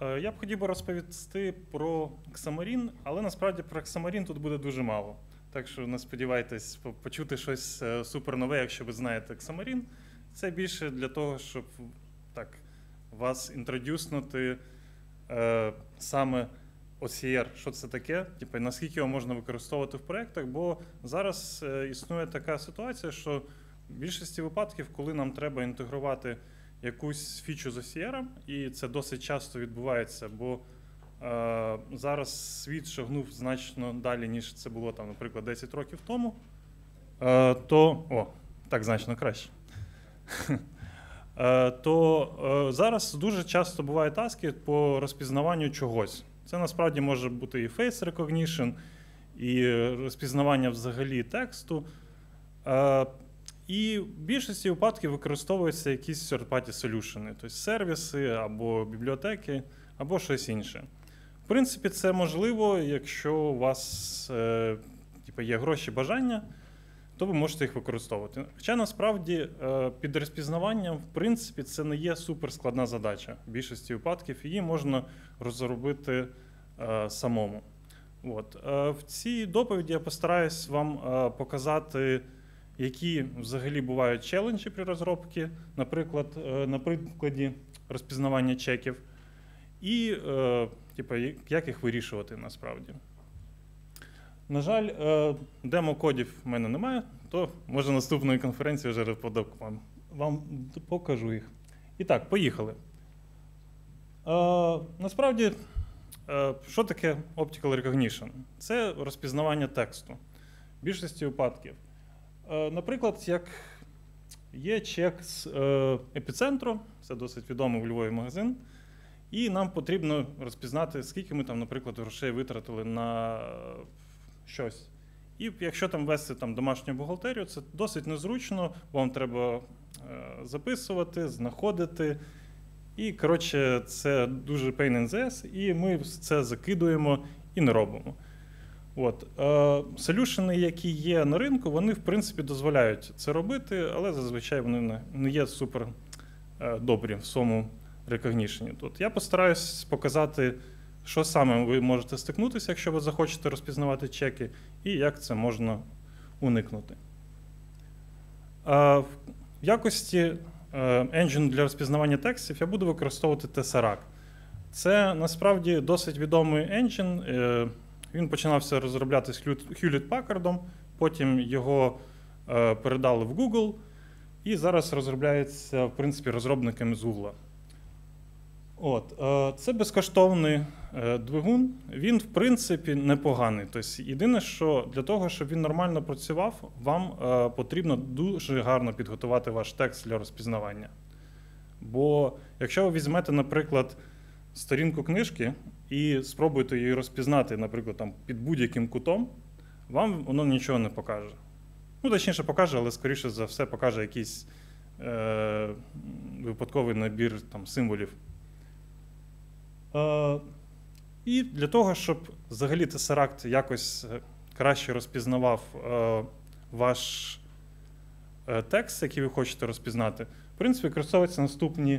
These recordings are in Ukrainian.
Я б хотів би розповісти про Xamarin, але насправді про Xamarin тут буде дуже мало. Так що не сподівайтесь почути щось супер нове, якщо ви знаєте Xamarin. Це більше для того, щоб так, вас інтродюснути саме OCR, що це таке, типу, наскільки його можна використовувати в проєктах, бо зараз існує така ситуація, що в більшості випадків, коли нам треба інтегрувати якусь фічу з OCR, і це досить часто відбувається, бо зараз світ шагнув значно далі, ніж це було, там, наприклад, 10 років тому, так значно краще. То зараз дуже часто бувають таски по розпізнаванню чогось. Це насправді може бути і face recognition, і розпізнавання взагалі тексту. І в більшості випадків використовуються якісь third-party solution, тобто сервіси або бібліотеки, або щось інше. В принципі, це можливо, якщо у вас є гроші, бажання, то ви можете їх використовувати. Хоча насправді під розпізнаванням, в принципі, це не є суперскладна задача. В більшості випадків її можна розробити самому. В цій доповіді я постараюсь вам показати, які взагалі бувають челенджі при розробці, наприклад, на прикладі розпізнавання чеків, і як їх вирішувати насправді. На жаль, демо-кодів в мене немає, то може наступної конференції вже вам покажу їх. І так, поїхали. Насправді, що таке Optical Recognition? Це розпізнавання тексту в більшості випадків. Наприклад, як є чек з епіцентру, це досить відомий у Львові магазин, і нам потрібно розпізнати, скільки ми там, наприклад, грошей витратили на щось. І якщо там ввести домашню бухгалтерію, це досить незручно, бо вам треба записувати, знаходити. І, коротше, це дуже pain in the ass, і ми це закидуємо і не робимо. Солюшени, які є на ринку, вони, в принципі, дозволяють це робити, але зазвичай вони не є супер добрі в своєму рекогнішені. Тут я постараюсь показати, що саме ви можете стикнутися, якщо ви захочете розпізнавати чеки, і як це можна уникнути. В якості енджину для розпізнавання текстів я буду використовувати Tesseract. Це, насправді, досить відомий енджин. Він починався розроблятися Hewlett-Packard, потім його передали в Google, і зараз розробляється, в принципі, розробниками з Google. Це безкоштовний двигун, він, в принципі, непоганий. Тобто, єдине, що для того, щоб він нормально працював, вам потрібно дуже гарно підготувати ваш текст для розпізнавання. Бо якщо ви візьмете, наприклад, сторінку книжки і спробуєте її розпізнати, наприклад, під будь-яким кутом, вам воно нічого не покаже. Ну, точніше, покаже, але, скоріше за все, покаже якийсь випадковий набір символів. І для того, щоб взагалі Tesseract якось краще розпізнавав ваш текст, який ви хочете розпізнати, в принципі, використовуються наступні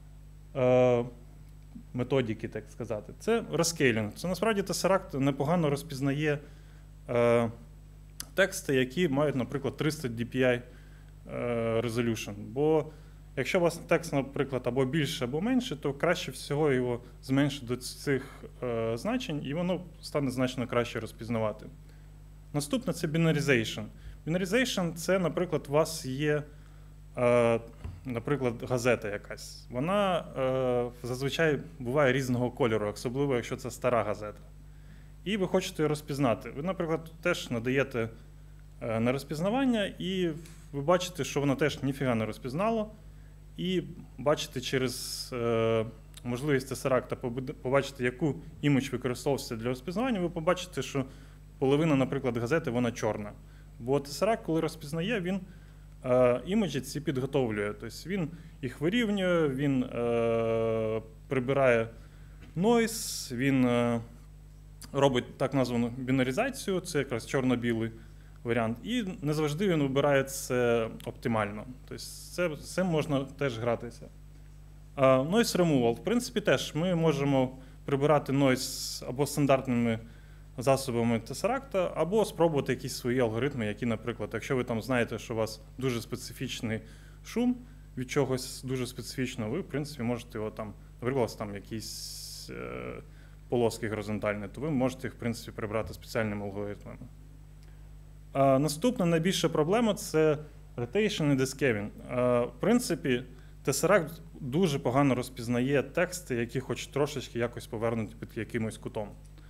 методики, так сказати. Це розскейлінг. Це насправді Tesseract непогано розпізнає тексти, які мають, наприклад, 300 dpi resolution. Бо якщо у вас текст, наприклад, або більше, або менше, то краще всього його зменшити до цих значень, і воно стане значно краще розпізнавати. Наступне – це binary. Binary – це, наприклад, у вас є, наприклад, газета якась. Вона зазвичай буває різного кольору, особливо, якщо це стара газета. І ви хочете її розпізнати. Ви, наприклад, теж надаєте на розпізнавання, і ви бачите, що воно теж ніфіга не розпізнало. І бачите через можливість Tesseract побачити, яку імідж використовувався для розпізнавання, ви побачите, що половина, наприклад, газети, вона чорна. Бо Tesseract, коли розпізнає, він іміджі ці підготовлює. Тобто він їх вирівнює, він прибирає noise, він робить так названу бінаризацію, це якраз чорно-білий варіант, і не завжди він вибирає це оптимально. Тобто це можна теж гратися. Noise removal. В принципі, теж ми можемо прибирати noise або стандартними засобами Tesseract, або спробувати якісь свої алгоритми, які, наприклад, якщо ви там знаєте, що у вас дуже специфічний шум від чогось дуже специфічного, ви, в принципі, можете його там, наприклад, там якісь полоски горизонтальні, то ви можете їх, в принципі, прибрати спеціальними алгоритмами. Наступна найбільша проблема – це rotation і deskeving. В принципі, Tesseract дуже погано розпізнає тексти, які хоч трошечки якось повернуті під якимось кутом.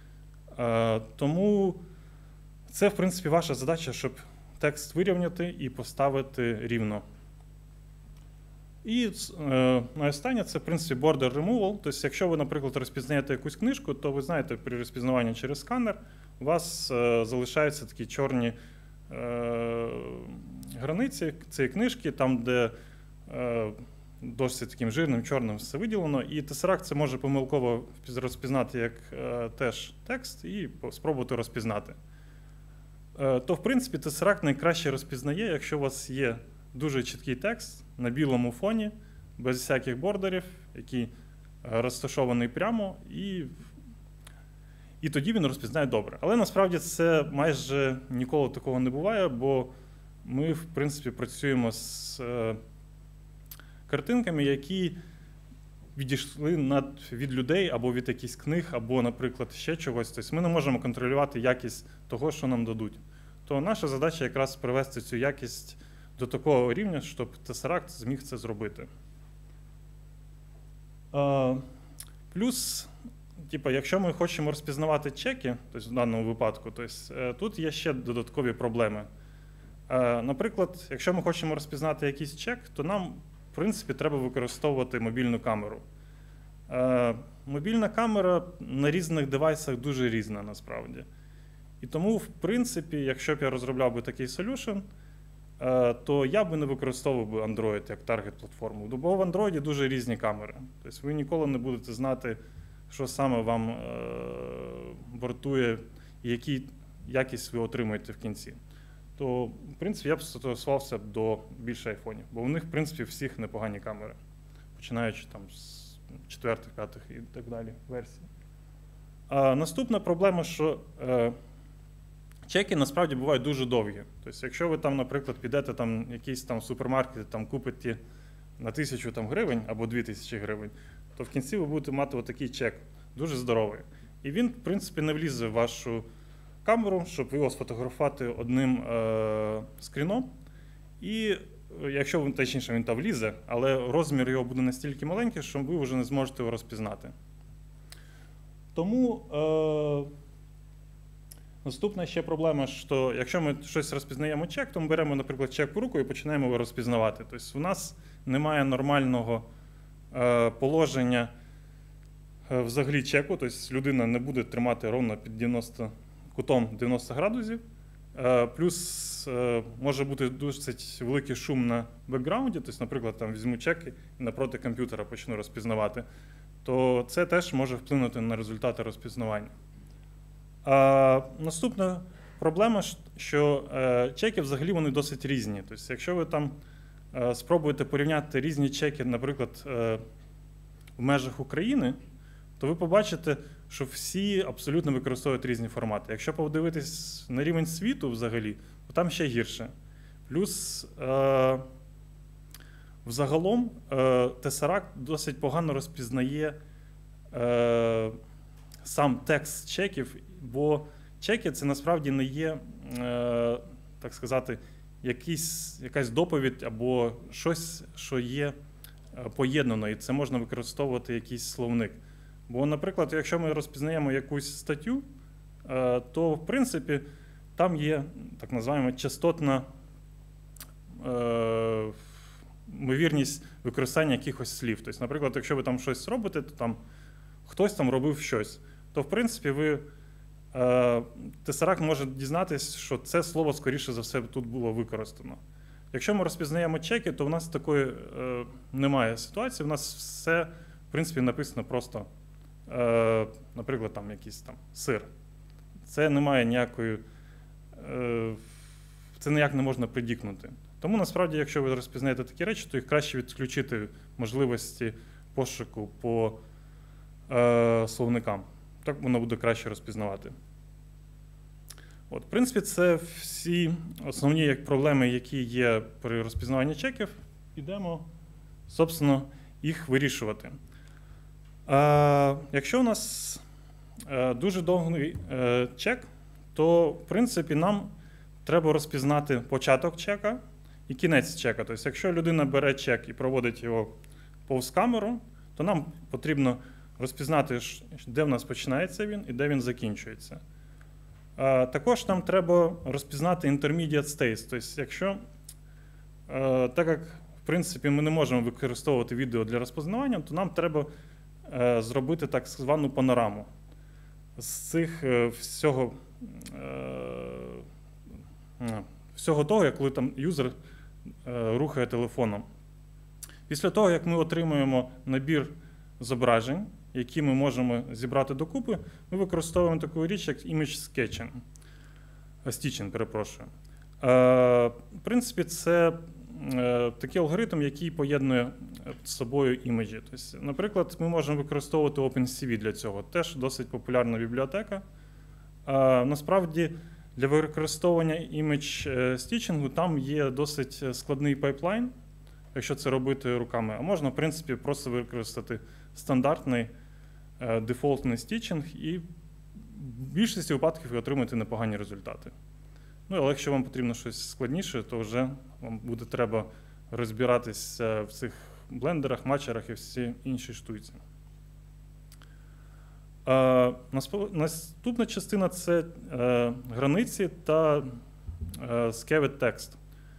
Тому це, в принципі, ваша задача, щоб текст вирівняти і поставити рівно. І останнє – це, в принципі, border removal. Тобто, якщо ви, наприклад, розпізнаєте якусь книжку, то ви знаєте, при розпізнаванні через сканер у вас залишаються такі чорні границі цієї книжки, там, де досить таким жирним чорним все виділено, і Tesseract це може помилково розпізнати як теж текст і спробувати розпізнати. То, в принципі, Tesseract найкраще розпізнає, якщо у вас є дуже чіткий текст на білому фоні, без всяких бордерів, який розташований прямо, і тоді він розпізнає добре. Але насправді це майже ніколи такого не буває, бо ми, в принципі, працюємо з картинками, які відійшли від людей або від якихось книг, або, наприклад, ще чогось. Тобто ми не можемо контролювати якість того, що нам дадуть. То наша задача якраз привести цю якість до такого рівня, щоб Tesseract зміг це зробити. Плюс, якщо ми хочемо розпізнавати чеки, тобто в даному випадку, тут є ще додаткові проблеми. Наприклад, якщо ми хочемо розпізнати якийсь чек, то нам, в принципі, треба використовувати мобільну камеру. Мобільна камера на різних девайсах дуже різна, насправді. І тому, в принципі, якщо б я розробляв би такий solution, то я б не використовував би Android як таргет-платформу. Бо в Android дуже різні камери. Тобто ви ніколи не будете знати, що саме вам вартує і яку якість ви отримуєте в кінці. То, в принципі, я б застосувався до більше айфонів, бо у них, в принципі, всіх непогані камери, починаючи там з 4-х, 5-х і так далі версій. Наступна проблема, що чеки насправді бувають дуже довгі. Тобто, якщо ви там, наприклад, підете там якийсь там супермаркет, там купите на 1000 там, гривень або 2000 гривень, то в кінці ви будете мати отакий чек, дуже здоровий. І він, в принципі, не влізе в вашу камеру, щоб його сфотографувати одним скріном. І якщо точніше він там влізе, але розмір його буде настільки маленький, що ви вже не зможете його розпізнати. Тому наступна ще проблема, що якщо ми щось розпізнаємо чек, то ми беремо, наприклад, чек в руку і починаємо його розпізнавати. Тобто у нас немає нормального положення взагалі чеку, тобто людина не буде тримати ровно під кутом 90 градусів, плюс може бути досить великий шум на бекграунді, тобто, наприклад, там візьму чеки і напроти комп'ютера почну розпізнавати, то це теж може вплинути на результати розпізнавання. Наступна проблема, що чеки взагалі вони досить різні. Тобто, якщо ви там спробуєте порівняти різні чеки, наприклад, в межах України, то ви побачите, що всі абсолютно використовують різні формати. Якщо подивитись на рівень світу взагалі, то там ще гірше. Плюс, взагалом, Tesseract досить погано розпізнає сам текст чеків, бо чеки – це насправді не є, так сказати, якась доповідь або щось, що є поєднано, і це можна використовувати якийсь словник. Бо, наприклад, якщо ми розпізнаємо якусь статтю, то, в принципі, там є так називаємо частотна ймовірність використання якихось слів. Тобто, наприклад, якщо ви там щось робите, то там хтось там робив щось, то, в принципі, Tesseract може дізнатися, що це слово, скоріше за все, тут було використано. Якщо ми розпізнаємо чеки, то в нас такої немає ситуації, в нас все, в принципі, написано просто, наприклад, там якийсь там сир. Це немає ніякої, це ніяк не можна предікнути. Тому, насправді, якщо ви розпізнаєте такі речі, то їх краще відключити можливості пошуку по словникам. Так воно буде краще розпізнавати. От, в принципі, це всі основні проблеми, які є при розпізнаванні чеків. Ідемо, собственно, їх вирішувати. Якщо у нас дуже довгий чек, то, в принципі, нам треба розпізнати початок чека і кінець чека. Тобто, якщо людина бере чек і проводить його повз камеру, то нам потрібно розпізнати, де в нас починається він і де він закінчується. Також нам треба розпізнати intermediate states. Тобто, якщо, так як, в принципі, ми не можемо використовувати відео для розпізнавання, то нам треба зробити так звану панораму з цих всього того, як коли там юзер рухає телефоном. Після того, як ми отримуємо набір зображень, які ми можемо зібрати докупи, ми використовуємо таку річ, як image stitching, перепрошую. В принципі, це такий алгоритм, який поєднує з собою імеджі. Тобто, наприклад, ми можемо використовувати OpenCV для цього. Теж досить популярна бібліотека. Насправді, для використовування image stitching там є досить складний пайплайн, якщо це робити руками. А можна, в принципі, просто використати стандартний дефолтний стічинг і в більшості випадків ви отримаєте непогані результати. Ну, але якщо вам потрібно щось складніше, то вже вам буде треба розбиратися в цих блендерах, матчерах і всі інші штуці. Наступна частина – це границі та scaved text.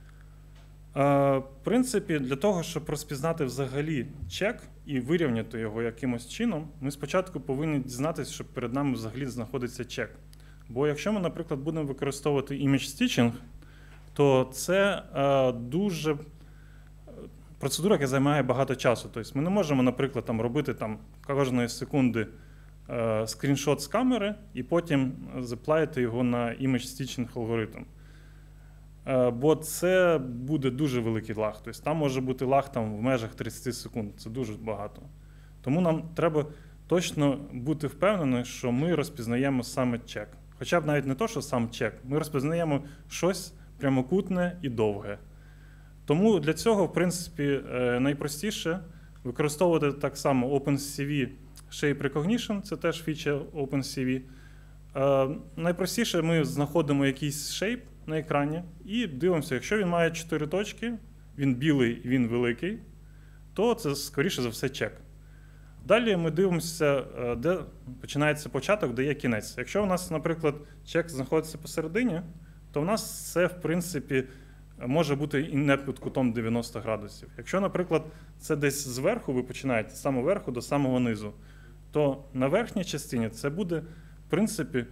В принципі, для того, щоб розпізнати взагалі чек і вирівняти його якимось чином, ми спочатку повинні дізнатися, що перед нами взагалі знаходиться чек. Бо якщо ми, наприклад, будемо використовувати image stitching, то це дуже процедура, яка займає багато часу. Тобто ми не можемо, наприклад, робити кожної секунди скріншот з камери і потім заплаїти його на image stitching алгоритм. Бо це буде дуже великий лаг. Тобто там може бути лаг в межах 30 секунд. Це дуже багато. Тому нам треба точно бути впевнені, що ми розпізнаємо саме чек. Хоча б навіть не то, що сам чек. Ми розпізнаємо щось прямокутне і довге. Тому для цього, в принципі, найпростіше використовувати так само OpenCV Shape Recognition, це теж фіча OpenCV. Найпростіше ми знаходимо якийсь шейп на екрані і дивимося, якщо він має 4 точки, він білий і він великий, то це, скоріше за все, чек. Далі ми дивимося, де починається початок, де є кінець. Якщо у нас, наприклад, чек знаходиться посередині, то в нас це, в принципі, може бути і не під кутом 90 градусів. Якщо, наприклад, це десь зверху, ви починаєте з самого верху до самого низу, то на верхній частині це буде, в принципі,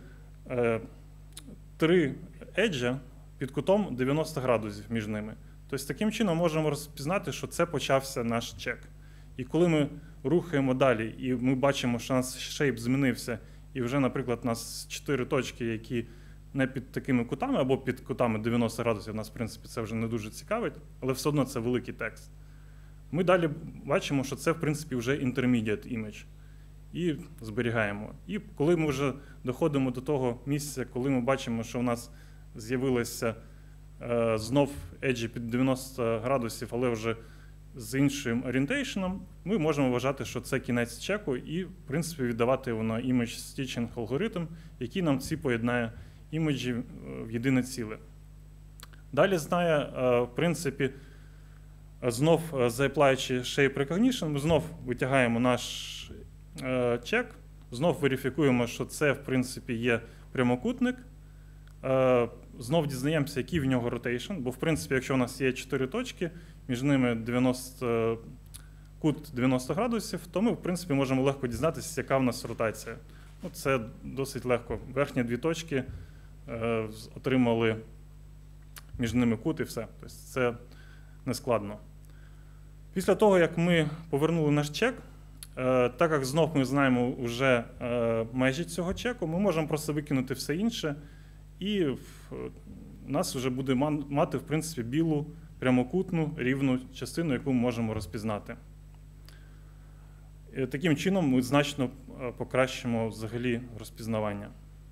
3 еджа під кутом 90 градусів між ними. Тобто таким чином можемо розпізнати, що це почався наш чек. І коли ми рухаємо далі, і ми бачимо, що у нас шейп змінився, і вже, наприклад, у нас 4 точки, які не під такими кутами, або під кутами 90 градусів, нас, в принципі, це вже не дуже цікавить, але все одно це великий текст. Ми далі бачимо, що це, в принципі, вже intermediate image. І зберігаємо. І коли ми вже доходимо до того місця, коли ми бачимо, що у нас з'явилося знов еджі під 90 градусів, але вже з іншим орієнтейшеном, ми можемо вважати, що це кінець чеку і, в принципі, віддавати його на image stitching алгоритм, який нам ці поєднає імеджі в єдине ціле. Далі знає, в принципі, знов зааплаючи Shape Recognition, ми знов витягаємо наш чек, знов верифікуємо, що це, в принципі, є прямокутник, знов дізнаємося, який в нього ротейшн, бо, в принципі, якщо у нас є 4 точки, між ними кут 90 градусів, то ми, в принципі, можемо легко дізнатися, яка в нас ротація. Ну, це досить легко. Верхні 2 точки отримали між ними кут і все. Тобто це не складно. Після того, як ми повернули наш чек, так як знов ми знаємо вже межі цього чеку, ми можемо просто викинути все інше, і у нас вже буде мати, в принципі, білу, прямокутну, рівну частину, яку ми можемо розпізнати. Таким чином ми значно покращимо взагалі розпізнавання.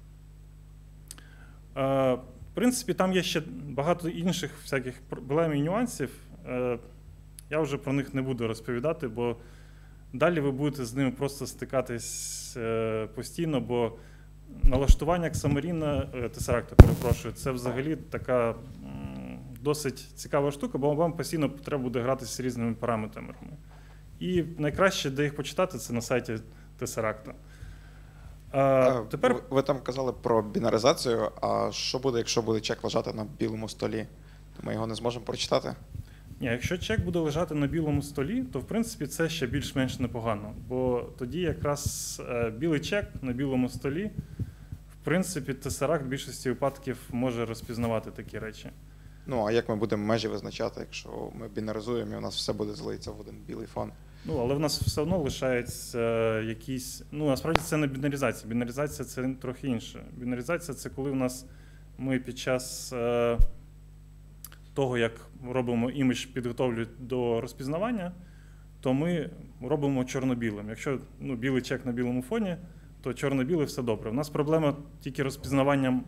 В принципі, там є ще багато інших всяких проблем і нюансів. Я вже про них не буду розповідати, бо далі ви будете з ними просто стикатись постійно, бо налаштування Xamarin, Tesseract, перепрошую, це взагалі така досить цікава штука, бо вам постійно треба буде гратися з різними параметрами. І найкраще, де їх почитати, це на сайті Tesseract. Тепер... Ви там казали про бінаризацію, а що буде, якщо буде чек лежати на білому столі? То ми його не зможемо прочитати? Ні, якщо чек буде лежати на білому столі, то в принципі це ще більш-менш непогано, бо тоді якраз білий чек на білому столі, в принципі, Tesseract в більшості випадків може розпізнавати такі речі. Ну, а як ми будемо межі визначати, якщо ми бінаризуємо і у нас все буде злитися в один білий фон? Ну, але в нас все одно лишається якісь... Ну, насправді це не бінаризація. Бінаризація – це трохи інше. Бінаризація – це коли ми під час того, як робимо імідж, підготовлюють до розпізнавання, то ми робимо чорно-білим. Якщо білий чек на білому фоні, то чорно-білий все добре. У нас проблема тільки розпізнаванням...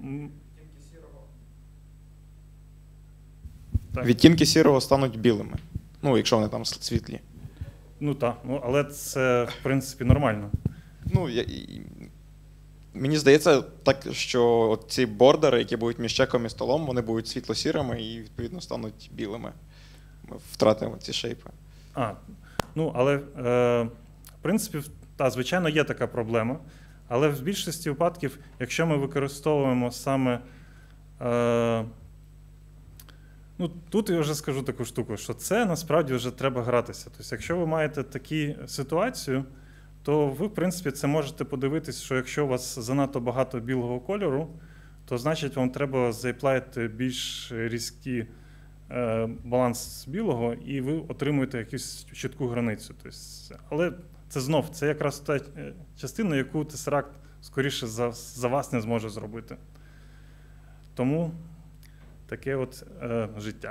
Відтінки сірого стануть білими, ну, якщо вони там світлі. Ну так, але це, в принципі, нормально. Ну, мені здається, так, що ці бордери, які будуть між чеком і столом, вони будуть світло-сірими і, відповідно, стануть білими. Ми втратимо ці шейпи. Але, в принципі, звичайно, є така проблема. Але в більшості випадків, якщо ми використовуємо саме... тут я вже скажу таку штуку, що це насправді вже треба гратися. Тобто, якщо ви маєте таку ситуацію, то ви, в принципі, це можете подивитись, що якщо у вас занадто багато білого кольору, то значить вам треба заплатити більш різкий баланс білого, і ви отримуєте якусь чітку границю. Тобто, але це якраз та частина, яку Tesseract скоріше за вас не зможе зробити. Тому таке от життя.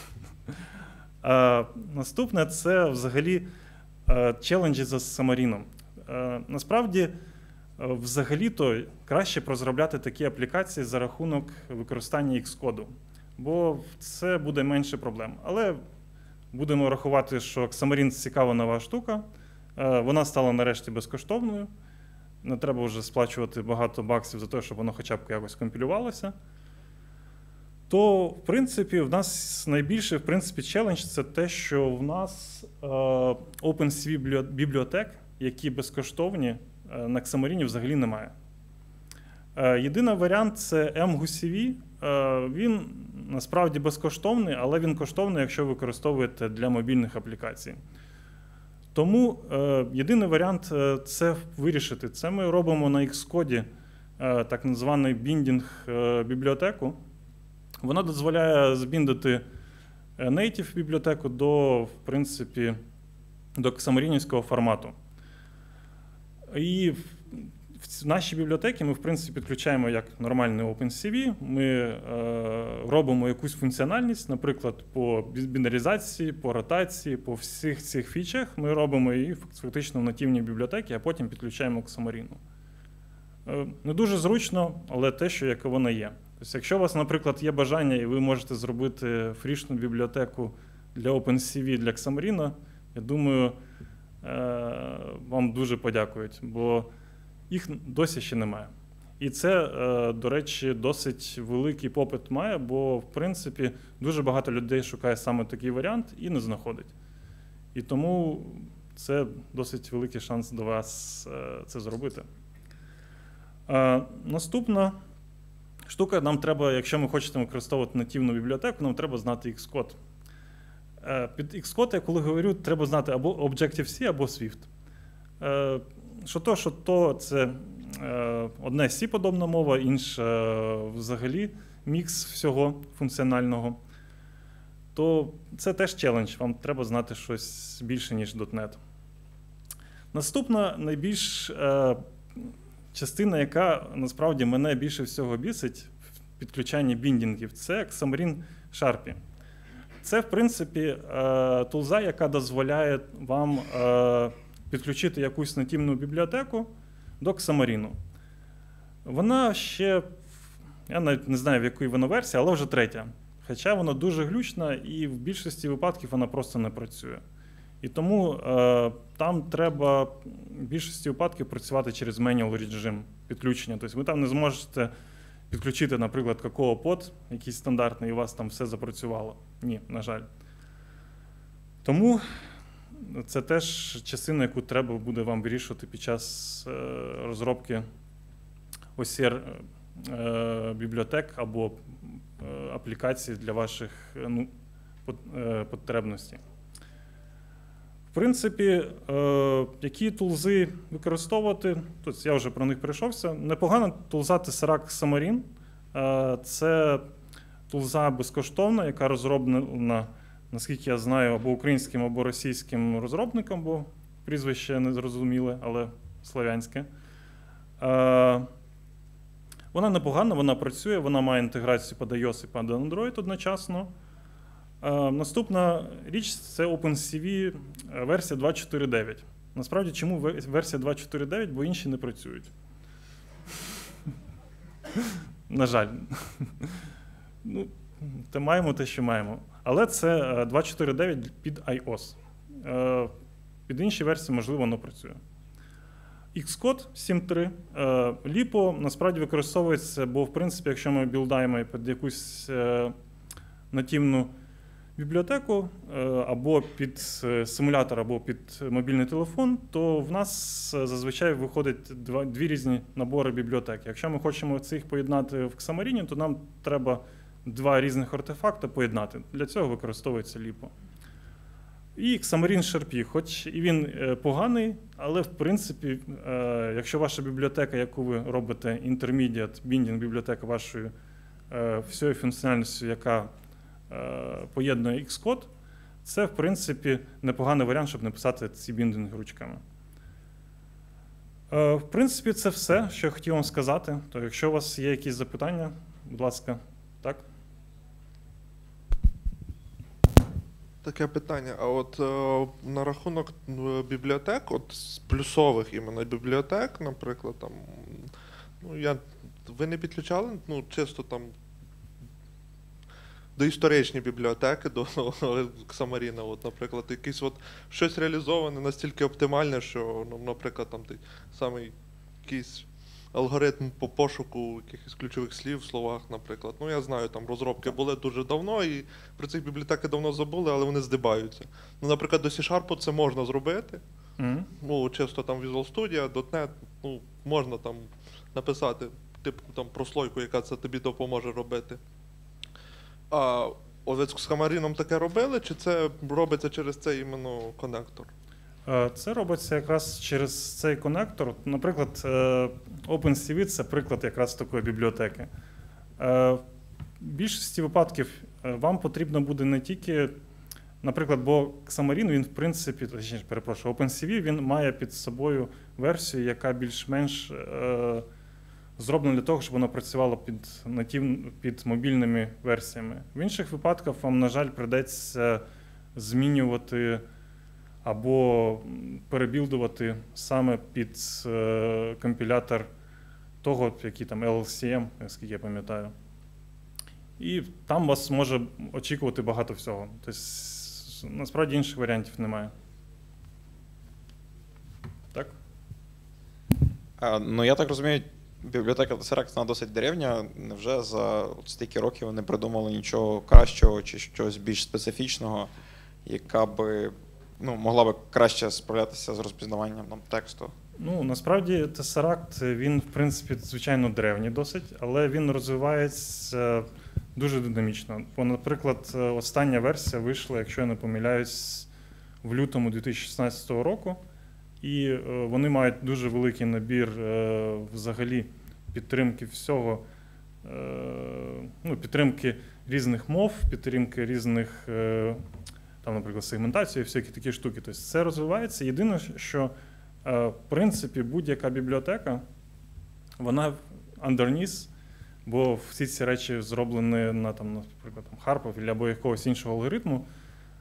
Наступне – це взагалі челенджі за Xamarin. Насправді, взагалі-то краще розробляти такі аплікації за рахунок використання Xcode, бо це буде менше проблем. Але будемо рахувати, що Xamarin – цікава нова штука, вона стала нарешті безкоштовною, не треба вже сплачувати багато баксів за те, щоб воно хоча б якось компілювалося. То, в принципі, в нас найбільший, челендж – це те, що в нас OpenCV бібліотек, які безкоштовні, на Xamarin взагалі немає. Єдиний варіант – це MGUCV. Він насправді безкоштовний, але він коштовний, якщо використовуєте для мобільних аплікацій. Тому єдиний варіант – це вирішити. Це ми робимо на Xcode так званий біндінг бібліотеку. Вона дозволяє збіндити native бібліотеку до, в принципі, до Xamarinівського формату. І в нашій бібліотеці ми, в принципі, підключаємо як нормальний OpenCV, ми робимо якусь функціональність, наприклад, по бінаризації, по ротації, по всіх цих фічах ми робимо її фактично в нативній бібліотеці, а потім підключаємо к Xamarin. Не дуже зручно, але те, що яке воно є. Тобто, якщо у вас, наприклад, є бажання, і ви можете зробити фрішну бібліотеку для OpenCV, для Xamarin, я думаю, вам дуже подякують, бо їх досі ще немає. І це, до речі, досить великий попит має, бо, в принципі, дуже багато людей шукає саме такий варіант і не знаходить. І тому це досить великий шанс до вас це зробити. Наступна штука, нам треба, якщо ми хочемо використовувати нативну бібліотеку, нам треба знати Xcode. Під Xcode, я коли говорю, треба знати або Objective-C, або Swift. Що то це одне C-подобна мова, інша взагалі мікс всього функціонального. То це теж челендж, вам треба знати щось більше, ніж .NET. Наступна найбільш частина, яка насправді мене більше всього бісить в підключанні біндінгів, це Xamarin Sharpie. Це, в принципі, тулза, яка дозволяє вам підключити якусь нативну бібліотеку до Xamarin. Вона ще, я навіть не знаю, в якій вона версії, але вже третя. Хоча вона дуже глючна і в більшості випадків вона просто не працює. І тому там треба в більшості випадків працювати через manual режим підключення. Тобто ви там не зможете підключити, наприклад, какао-под, якийсь стандартний, і у вас там все запрацювало. Ні, на жаль. Тому це теж частина, яку треба буде вам вирішувати під час розробки OCR бібліотек або аплікацій для ваших потребностей. В принципі, які тулзи використовувати, тут я вже про них пройшовся. Непогана тулза Tesseract Xamarin. Це тулза безкоштовна, яка розроблена, наскільки я знаю, або українським, або російським розробником, бо прізвище незрозуміле, але славянське. Вона непогана, вона працює, вона має інтеграцію під iOS і під Android одночасно. Наступна річ – це OpenCV версія 2.4.9. Насправді, чому версія 2.4.9? Бо інші не працюють. На жаль. Ну, маємо те, що маємо. Але це 2.4.9 під iOS. Під інші версії, можливо, воно працює. Xcode 7.3. LiPo насправді використовується, бо, в принципі, якщо ми білдаємо під якусь нативну бібліотеку або під симулятор, або під мобільний телефон, то в нас зазвичай виходять дві різні набори бібліотек. Якщо ми хочемо цих поєднати в Xamarin, то нам треба два різних артефакти поєднати. Для цього використовується LiPo. І Xamarin Sharpie, хоч і він поганий, але в принципі, якщо ваша бібліотека, яку ви робите, intermediate binding бібліотека вашою всією функціональністю, яка поєднує Xcode, це, в принципі, непоганий варіант, щоб написати ці біндинги ручками. В принципі, це все, що я хотів вам сказати. То якщо у вас є якісь запитання, будь ласка, так? Таке питання. А от на рахунок бібліотек, от з плюсових іменно бібліотек, наприклад, там, ну, ви не підключали, ну, чисто там доісторичні бібліотеки до Xamarin, от, наприклад, якийсь от щось реалізоване настільки оптимальне, що, ну, наприклад, там той самий якийсь алгоритм по пошуку якихось ключових слів в словах, наприклад. Ну, я знаю, там розробки були дуже давно, і про цих бібліотеки давно забули, але вони здибаються. Ну, наприклад, до C# це можна зробити. Ну, чисто там Visual Studio, .NET, ну, можна там написати, типу, там прослойку, яка це тобі допоможе робити. А ось з Xamarin таке робили, чи це робиться через цей іменно конектор? Це робиться якраз через цей конектор. Наприклад, OpenCV – це приклад якраз такої бібліотеки. В більшості випадків вам потрібно буде не тільки, наприклад, бо Xamarin, він в принципі, точніше, перепрошую, OpenCV, він має під собою версію, яка більш-менш зроблена для того, щоб вона працювала під мобільними версіями. В інших випадках вам, на жаль, прийдеться змінювати або перебілдувати саме під компілятор того, який там LLCM, наскільки я пам'ятаю. І там вас може очікувати багато всього. Тобто, насправді, інших варіантів немає. Так? Ну, я так розумію, бібліотека Tesseract, вона досить древня. Невже за стільки років вони придумали нічого кращого чи щось більш специфічного, яка би, ну, могла би краще справлятися з розпізнаванням тексту? Ну, насправді, Tesseract, він, в принципі, звичайно, древній досить, але він розвивається дуже динамічно. Бо, наприклад, остання версія вийшла, якщо я не помиляюсь, в лютому 2016 року. І вони мають дуже великий набір взагалі підтримки всього, ну, підтримки різних мов, підтримки різних, там, наприклад, сегментації, всякі такі штуки. Тобто це розвивається. Єдине, що, в принципі, будь-яка бібліотека, вона underneath, бо всі ці речі зроблені на, там, наприклад, Harpov або якогось іншого алгоритму,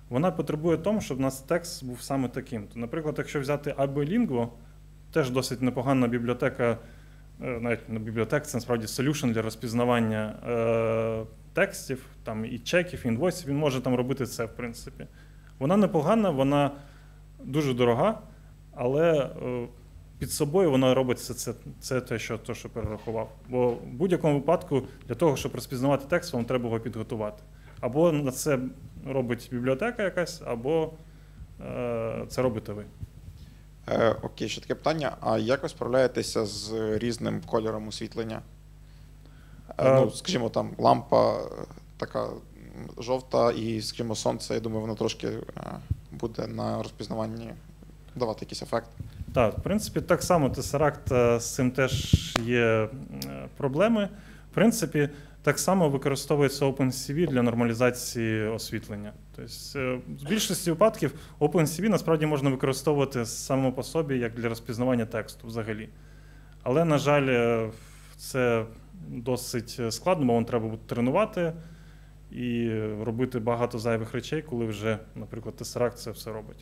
вона потребує тому, щоб у нас текст був саме таким. То, наприклад, якщо взяти ABLingua, теж досить непогана бібліотека, навіть не бібліотека, це насправді solution для розпізнавання текстів, там і чеків, і інвойсів, він може там робити це, в принципі. Вона непогана, вона дуже дорога, але під собою вона робить все це те, що перерахував. Бо в будь-якому випадку для того, щоб розпізнавати текст, вам треба його підготувати. Або на це робить бібліотека якась, або це робите ви. Окей, ще таке питання. А як ви справляєтеся з різним кольором освітлення? Ну, скажімо, там лампа така жовта і, скажімо, сонце, я думаю, воно трошки буде на розпізнаванні давати якийсь ефект. Так, в принципі, так само Tesseract, з цим теж є проблеми. В принципі, так само використовується OpenCV для нормалізації освітлення. Тобто, в більшості випадків OpenCV насправді можна використовувати само по собі як для розпізнавання тексту взагалі. Але, на жаль, це досить складно, бо вам треба буде тренувати і робити багато зайвих речей, коли вже, наприклад, Tesseract це все робить.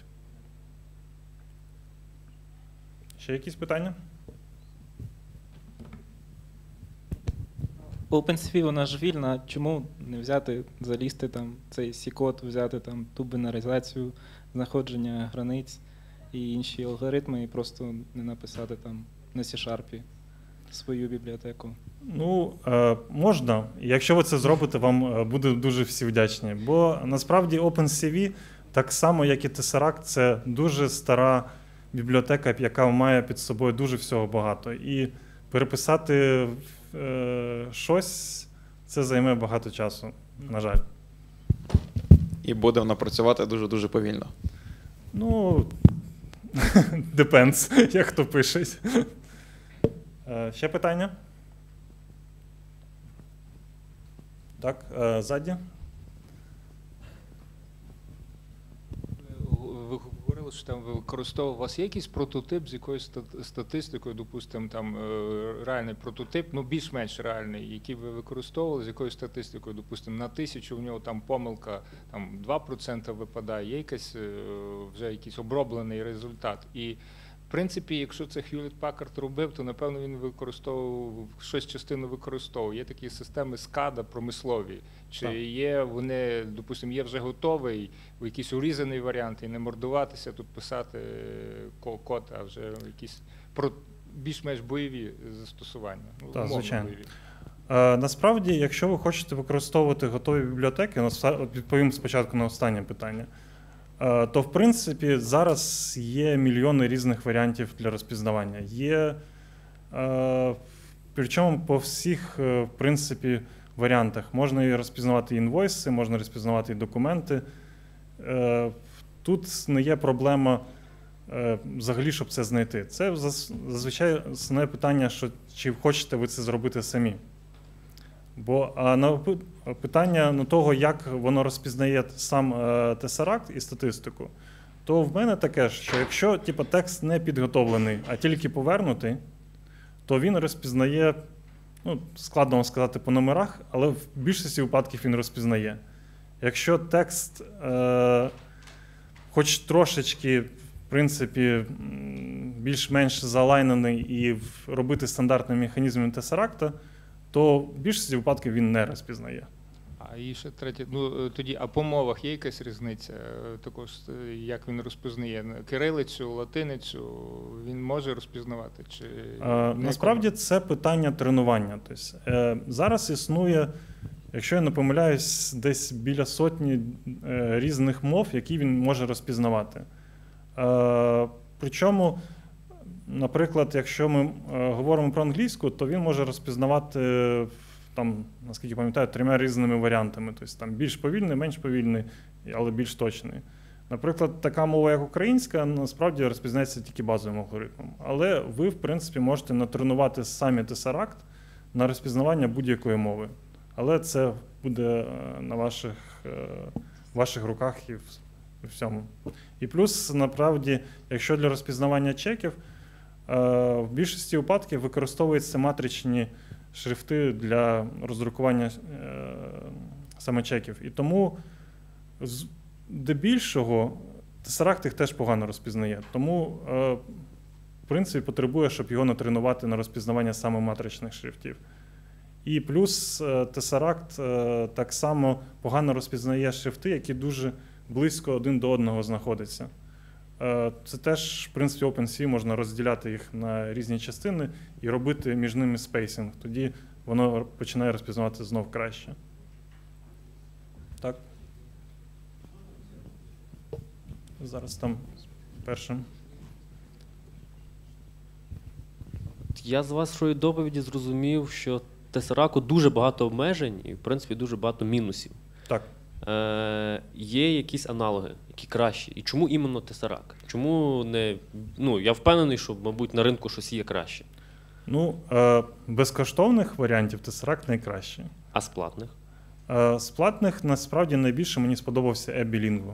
Ще якісь питання? OpenCV, вона ж вільна. Чому не взяти, залізти там цей C-код, взяти там ту бінаризацію, знаходження границь і інші алгоритми, і просто не написати там на C# свою бібліотеку? Ну, можна. Якщо ви це зробите, вам будуть дуже всі вдячні. Бо насправді OpenCV, так само як і Tesseract, це дуже стара бібліотека, яка має під собою дуже всього багато. І переписати щось, це займе багато часу, на жаль. І буде вона працювати дуже-дуже повільно. Ну, depends, як хто пише. Ще питання? Так, ззаді. Ви говорили, що там ви використовували, у вас є якийсь прототип з якоюсь статистикою, допустимо, там реальний прототип, ну більш-менш реальний, який ви використовували з якоюсь статистикою, допустимо, на 1000 в нього там помилка там 2% випадає, є якийсь вже якийсь оброблений результат. І в принципі, якщо це Hewlett-Packard робив, то, напевно, він використовував, щось частину використовував. Є такі системи SCADA промислові. Чи є вони, допустимо, є вже готовий, якийсь урізаний варіант, і не мордуватися, тут писати код, а вже якісь більш-менш бойові застосування. Так, звичайно. Бойові. Насправді, якщо ви хочете використовувати готові бібліотеки, відповім спочатку на останнє питання, то, в принципі, зараз є мільйони різних варіантів для розпізнавання. Є, причому по всіх, в принципі, варіантах. Можна і розпізнавати інвойси, можна розпізнавати і документи. Тут не є проблема взагалі, щоб це знайти. Це зазвичай основне питання, що чи хочете ви це зробити самі. Бо на питання на того, як воно розпізнає сам Tesseract і статистику, то в мене таке, що якщо текст не підготовлений, а тільки повернутий, то він розпізнає, ну, складно вам сказати по номерах, але в більшості випадків він розпізнає. Якщо текст хоч трошечки, в принципі, більш-менш залайнений і робити стандартним механізмом Tesseract, то в більшості випадків він не розпізнає. А і ще третє, ну тоді, а по мовах є якась різниця? Також, як він розпізнає? Кирилицю, латиницю він може розпізнавати? Чи насправді це питання тренування. Тобто, зараз існує, якщо я не помиляюсь, десь біля сотні різних мов, які він може розпізнавати. Причому, наприклад, якщо ми говоримо про англійську, то він може розпізнавати, там, наскільки пам'ятаю, 3 різними варіантами. Тобто там більш повільний, менш повільний, але більш точний. Наприклад, така мова, як українська, насправді розпізнається тільки базовим алгоритмом. Але ви, в принципі, можете натренувати самі Tesseract на розпізнавання будь-якої мови. Але це буде на ваших руках і всьому. І плюс, насправді, якщо для розпізнавання чеків, в більшості випадків використовуються матричні шрифти для роздрукування саме чеків. І тому Дебільшого, Tesseract їх теж погано розпізнає. Тому, в принципі, потребує, щоб його натренувати на розпізнавання саме матричних шрифтів. І плюс Tesseract так само погано розпізнає шрифти, які дуже близько один до одного знаходяться. Це теж, в принципі, OpenCV, можна розділяти їх на різні частини і робити між ними спейсинг. Тоді воно починає розпізнавати знов краще. Так? Зараз там першим. Я з вашої доповіді зрозумів, що Tesseract дуже багато обмежень і, в принципі, дуже багато мінусів. Так. Є якісь аналоги, які кращі. І чому іменно Tesseract? Чому не... Ну, я впевнений, що, мабуть, на ринку щось є краще. Ну, безкоштовних варіантів Tesseract найкраще. А з платних? З платних, насправді, найбільше мені сподобався Ebilingvo.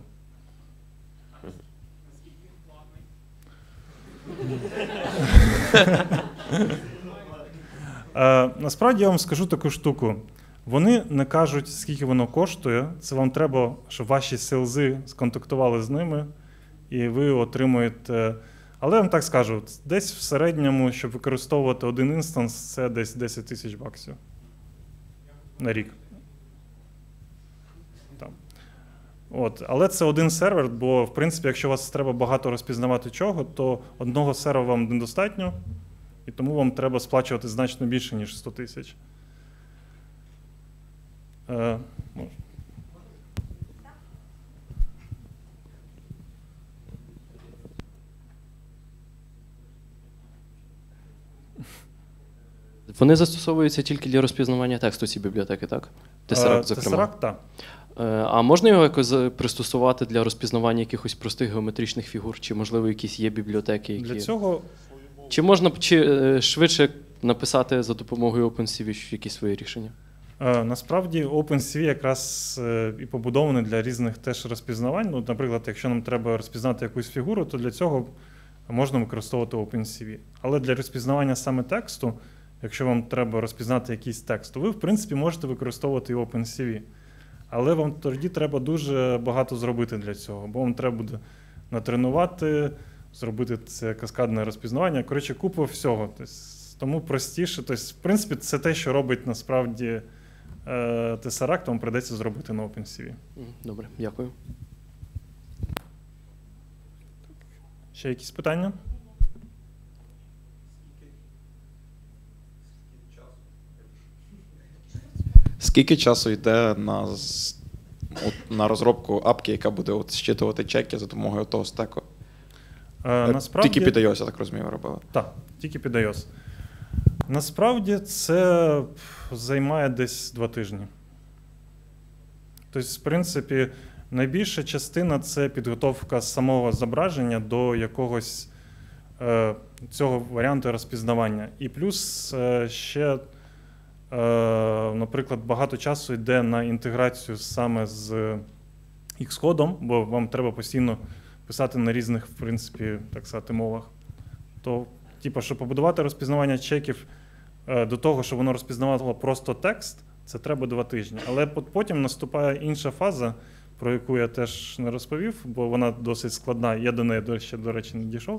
Насправді я вам скажу таку штуку. Вони не кажуть, скільки воно коштує. Це вам треба, щоб ваші селзи сконтактували з ними, і ви отримуєте. Але я вам так скажу, десь в середньому, щоб використовувати один інстанс, це десь 10 тисяч баксів на рік. Там. От. Але це один сервер, бо, в принципі, якщо у вас треба багато розпізнавати чого, то одного сервера вам недостатньо, і тому вам треба сплачувати значно більше, ніж 100 тисяч. Вони застосовуються тільки для розпізнавання тексту, ці бібліотеки, так? Tesseract, зокрема. Tesseract, так. А можна його якось пристосувати для розпізнавання якихось простих геометричних фігур? Чи, можливо, якісь є бібліотеки, які... Для цього... Чи можна швидше написати за допомогою OpenCV якісь свої рішення? Насправді OpenCV якраз і побудований для різних теж розпізнавань. Ну, наприклад, якщо нам треба розпізнати якусь фігуру, то для цього можна використовувати OpenCV. Але для розпізнавання саме тексту, якщо вам треба розпізнати якийсь текст, то ви, в принципі, можете використовувати і OpenCV. Але вам тоді треба дуже багато зробити для цього, бо вам треба буде натренувати, зробити це каскадне розпізнавання. Коротше, купа всього. Тому простіше. Тобто, в принципі, це те, що робить насправді Tesseract, вам прийдеться зробити на OpenCV. Добре, дякую. Ще якісь питання? Скільки часу йде на розробку апки, яка буде зчитувати чеки за допомогою того стеку? Насправді... Тільки під iOS, я так розумію, робили. Так, тільки під iOS. Насправді це займає десь 2 тижні. Тобто, в принципі, найбільша частина – це підготовка самого зображення до якогось цього варіанту розпізнавання. І плюс ще, наприклад, багато часу йде на інтеграцію саме з Xcode, бо вам треба постійно писати на різних, в принципі, так сказати, мовах. То, щоб побудувати розпізнавання чеків до того, щоб воно розпізнавало просто текст, це треба 2 тижні. Але потім наступає інша фаза, про яку я теж не розповів, бо вона досить складна, я до неї ще, до речі, не дійшов.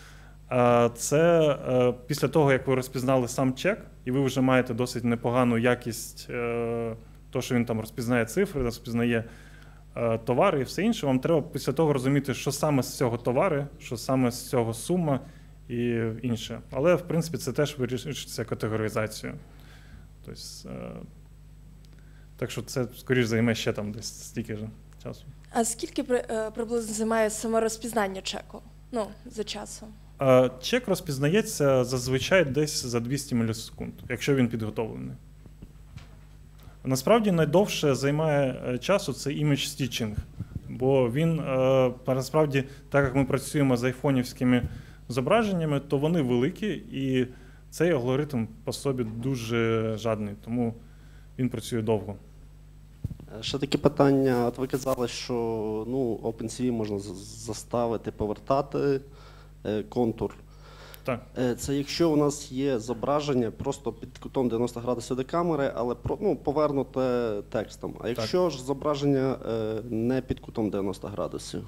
Це після того, як ви розпізнали сам чек, і ви вже маєте досить непогану якість, то, що він там розпізнає цифри, розпізнає товари і все інше, вам треба після того розуміти, що саме з цього товари, що саме з цього сума і інше. Але, в принципі, це теж вирішується категоризацією. Тобто, так що це, скоріш, займе ще там десь стільки ж часу. А скільки приблизно займає саме розпізнання чеку? Ну, за часом? Чек розпізнається зазвичай десь за 200 мілісекунд, якщо він підготовлений. Насправді найдовше займає часу це image stitching, бо він, насправді, так як ми працюємо з айфонівськими зображеннями, то вони великі, і цей алгоритм по собі дуже жадний, тому він працює довго. Ще таке питання. От ви казали, що OpenCV можна заставити повертати контур. Так. Це якщо у нас є зображення просто під кутом 90 градусів до камери, але повернуте текстом. А якщо ж зображення не під кутом 90 градусів?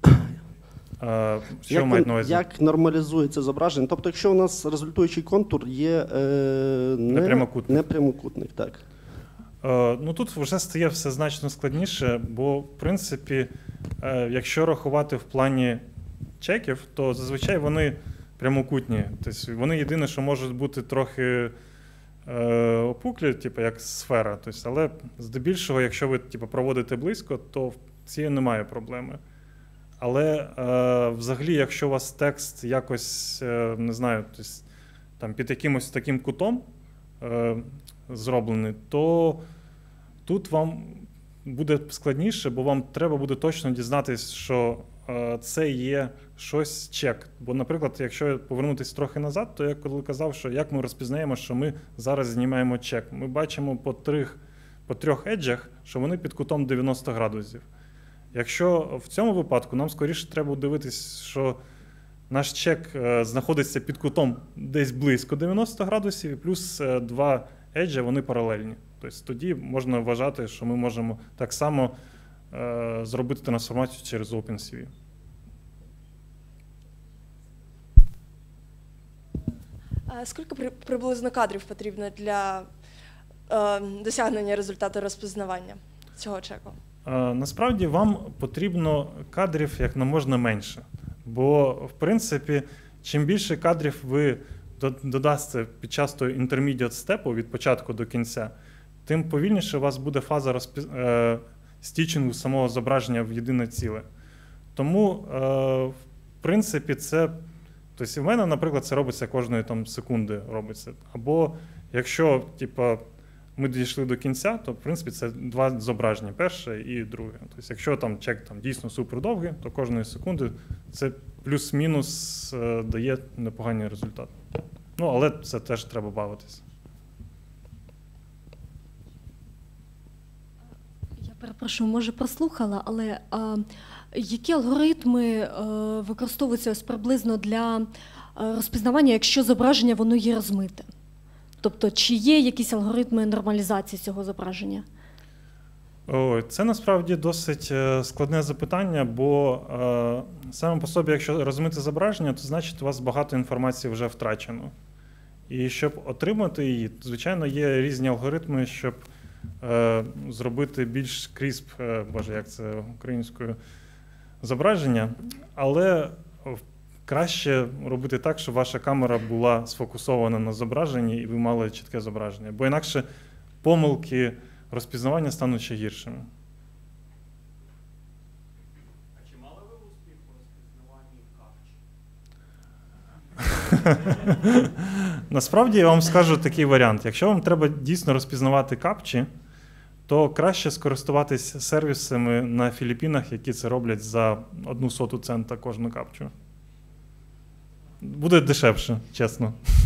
Що мають на увазі? Як нормалізується зображення? Тобто, якщо у нас результуючий контур є непрямокутник, так. Ну тут вже стає все значно складніше, бо в принципі, якщо рахувати в плані чеків, то зазвичай вони прямокутні. Тобто вони єдине, що можуть бути трохи опуклі, типу як сфера. Тобто, але здебільшого, якщо ви проводите близько, то в цій немає проблеми. Але взагалі, якщо у вас текст якось, не знаю, тобто, там, під якимось таким кутом зроблений, то тут вам буде складніше, бо вам треба буде точно дізнатися, що це є щось чек. Бо, наприклад, якщо повернутися трохи назад, то я коли казав, що як ми розпізнаємо, що ми зараз знімаємо чек. Ми бачимо по трьох еджах, що вони під кутом 90 градусів. Якщо в цьому випадку нам скоріше треба дивитися, що наш чек знаходиться під кутом десь близько 90 градусів, і плюс два еджа, вони паралельні. Тобто тоді можна вважати, що ми можемо так само зробити трансформацію через OpenCV. Скільки приблизно кадрів потрібно для досягнення результату розпізнавання цього чеку? Насправді вам потрібно кадрів як не можна менше. Бо, в принципі, чим більше кадрів ви додасте під час того intermediate степу від початку до кінця, тим повільніше у вас буде фаза стічингу самого зображення в єдине ціле. Тому, в принципі, це... Тобто, в мене, наприклад, це робиться кожної секунди. Робиться. Або, якщо, ми дійшли до кінця, то, в принципі, це два зображення, перше і друге. Тобто, якщо чек дійсно супердовгий, то кожної секунди це плюс-мінус дає непоганий результат. Ну, але це теж треба бавитися. Я перепрошую, може прослухала, але які алгоритми використовуються приблизно для розпізнавання, якщо зображення воно є розмите? Тобто, чи є якісь алгоритми нормалізації цього зображення? Це насправді досить складне запитання, бо саме по собі, якщо розмите зображення, то значить у вас багато інформації вже втрачено. І щоб отримати її, звичайно, є різні алгоритми, щоб зробити більш крісп, боже, як це українською, зображення, але краще робити так, щоб ваша камера була сфокусована на зображенні і ви мали чітке зображення. Бо інакше помилки розпізнавання стануть ще гіршими. А чи мали ви успіх у розпізнаванні капчі? Насправді я вам скажу такий варіант. Якщо вам треба дійсно розпізнавати капчі, то краще скористуватись сервісами на Філіппінах, які це роблять за 0,01 цента кожну капчу. Буде дешевше, чесно.